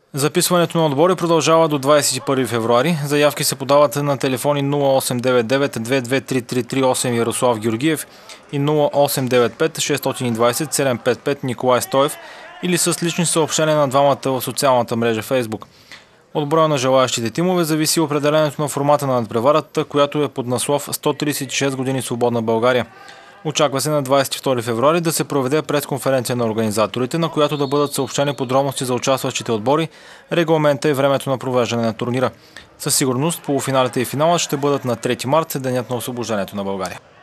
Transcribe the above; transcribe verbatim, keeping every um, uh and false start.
Записването на отбори продължава до двадесет и първи февруари. Заявки се подават на телефони нула осем девет девет две две три три три осем Ярослав Георгиев и нула осем девет пет шест два зет седем пет пет Николай Стоев или с лични съобщения на двамата в социалната мрежа Facebook. От броя на желаящите тимове зависи определението на формата на надпреварата, която е под наслов сто тридесет и шест години свободна България. Очаква се на двадесет и втори февруари да се проведе пресконференция на организаторите, на която да бъдат съобщени подробности за участващите отбори, регламента и времето на провеждане на турнира. Със сигурност полуфиналите и финалът ще бъдат на трети март, денят на освобождението на България.